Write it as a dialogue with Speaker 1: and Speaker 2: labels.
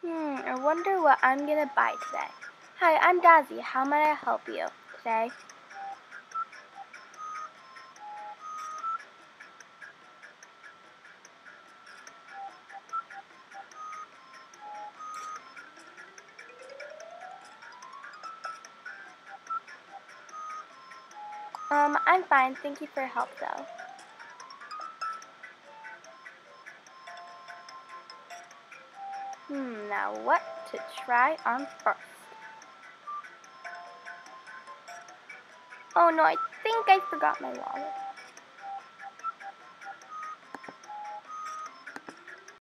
Speaker 1: I wonder what I'm gonna buy today. Hi, I'm Dazzy. How may I help you today? I'm fine. Thank you for your help, though. Now what to try on first? Oh no, I think I forgot my wallet.